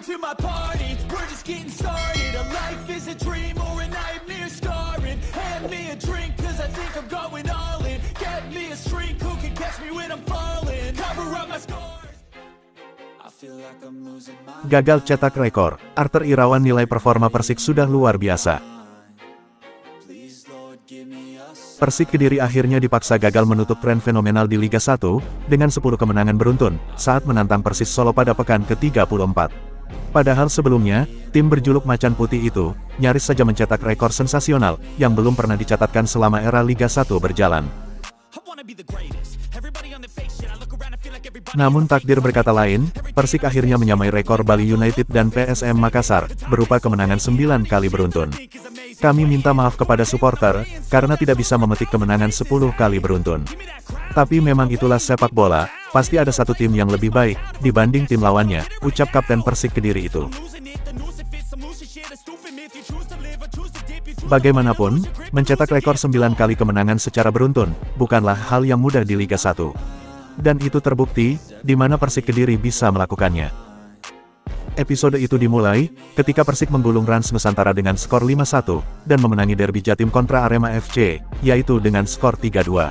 to my party, we're just getting started. A life is a dream or a nightmare scarring. Hand me a drink cause I think I'm going all in. Get me a shrink who can catch me when I'm falling. Cover up my scars. I feel like I'm losing my... Gagal cetak rekor, Arthur Irawan nilai performa Persik sudah luar biasa. Persik Kediri akhirnya dipaksa gagal menutup tren fenomenal di Liga 1, dengan 10 kemenangan beruntun, saat menantang Persis Solo pada pekan ke-34. Padahal sebelumnya, tim berjuluk Macan Putih itu, nyaris saja mencetak rekor sensasional, yang belum pernah dicatatkan selama era Liga 1 berjalan. Namun takdir berkata lain, Persik akhirnya menyamai rekor Bali United dan PSM Makassar, berupa kemenangan 9 kali beruntun. Kami minta maaf kepada supporter, karena tidak bisa memetik kemenangan 10 kali beruntun. Tapi memang itulah sepak bola, pasti ada satu tim yang lebih baik, dibanding tim lawannya, ucap Kapten Persik Kediri itu. Bagaimanapun, mencetak rekor 9 kali kemenangan secara beruntun, bukanlah hal yang mudah di Liga 1. Dan itu terbukti, di mana Persik Kediri bisa melakukannya. Episode itu dimulai, ketika Persik menggulung Rans Nusantara dengan skor 5-1, dan memenangi derby Jatim kontra Arema FC, yaitu dengan skor 3-2.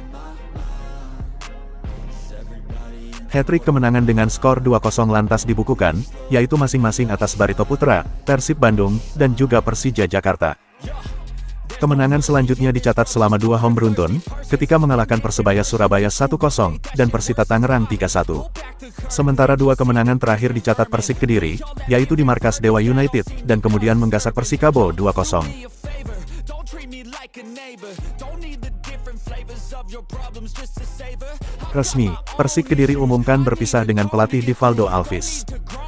Hat-trick kemenangan dengan skor 2-0 lantas dibukukan, yaitu masing-masing atas Barito Putra, Persib Bandung, dan juga Persija Jakarta. Kemenangan selanjutnya dicatat selama 2 home beruntun, ketika mengalahkan Persebaya Surabaya 1-0, dan Persita Tangerang 3-1. Sementara 2 kemenangan terakhir dicatat Persik Kediri, yaitu di markas Dewa United, dan kemudian menggasak Persikabo 2-0. Resmi, Persik Kediri umumkan berpisah dengan pelatih Divaldo Alves.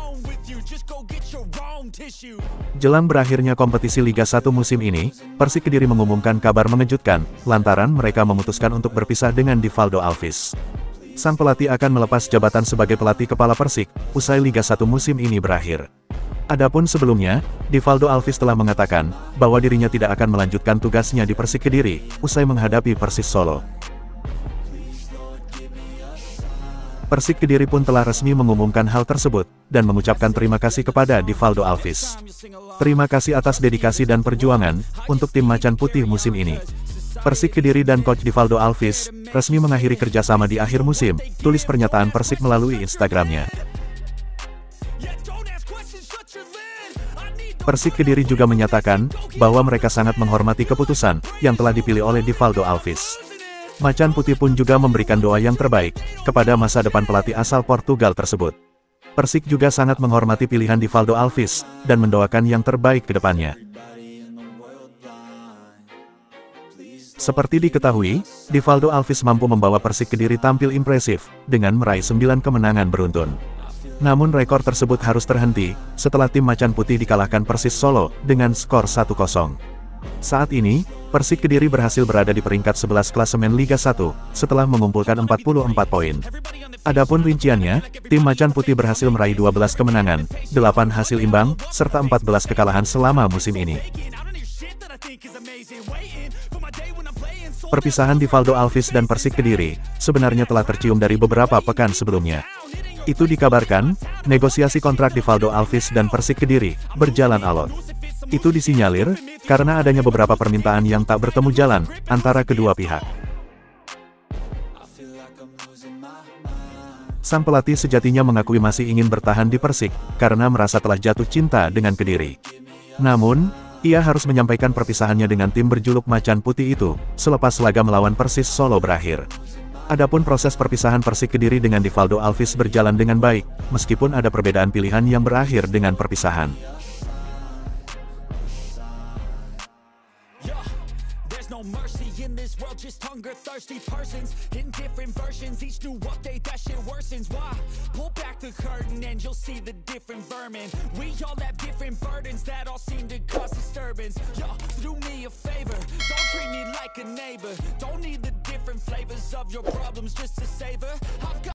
Jelang berakhirnya kompetisi Liga 1 musim ini, Persik Kediri mengumumkan kabar mengejutkan, lantaran mereka memutuskan untuk berpisah dengan Divaldo Alves. Sang pelatih akan melepas jabatan sebagai pelatih kepala Persik, usai Liga 1 musim ini berakhir. Adapun sebelumnya, Divaldo Alves telah mengatakan, bahwa dirinya tidak akan melanjutkan tugasnya di Persik Kediri, usai menghadapi Persis Solo. Persik Kediri pun telah resmi mengumumkan hal tersebut, dan mengucapkan terima kasih kepada Divaldo Alves. Terima kasih atas dedikasi dan perjuangan, untuk tim Macan Putih musim ini. Persik Kediri dan Coach Divaldo Alves, resmi mengakhiri kerjasama di akhir musim, tulis pernyataan Persik melalui Instagramnya. Persik Kediri juga menyatakan, bahwa mereka sangat menghormati keputusan, yang telah dipilih oleh Divaldo Alves. Macan Putih pun juga memberikan doa yang terbaik, kepada masa depan pelatih asal Portugal tersebut. Persik juga sangat menghormati pilihan Divaldo Alves, dan mendoakan yang terbaik ke depannya. Seperti diketahui, Divaldo Alves mampu membawa Persik Kediri tampil impresif, dengan meraih 9 kemenangan beruntun. Namun rekor tersebut harus terhenti, setelah tim Macan Putih dikalahkan Persis Solo, dengan skor 1-0. Saat ini, Persik Kediri berhasil berada di peringkat 11 klasemen Liga 1, setelah mengumpulkan 44 poin. Adapun rinciannya, tim Macan Putih berhasil meraih 12 kemenangan, 8 hasil imbang, serta 14 kekalahan selama musim ini. Perpisahan Divaldo Alves dan Persik Kediri, sebenarnya telah tercium dari beberapa pekan sebelumnya. Itu dikabarkan, negosiasi kontrak Divaldo Alves dan Persik Kediri, berjalan alot. Itu disinyalir, karena adanya beberapa permintaan yang tak bertemu jalan, antara kedua pihak. Sang pelatih sejatinya mengakui masih ingin bertahan di Persik, karena merasa telah jatuh cinta dengan Kediri. Namun, ia harus menyampaikan perpisahannya dengan tim berjuluk Macan Putih itu, selepas laga melawan Persis Solo berakhir. Adapun proses perpisahan Persik Kediri dengan Divaldo Alves berjalan dengan baik, meskipun ada perbedaan pilihan yang berakhir dengan perpisahan. Just hunger thirsty persons in different versions, each new update that shit worsens. Why? Pull back the curtain and you'll see the different vermin. We all have different burdens that all seem to cause disturbance. Yo, do me a favor, don't treat me like a neighbor. Don't need the different flavors of your problems just to savor. I've got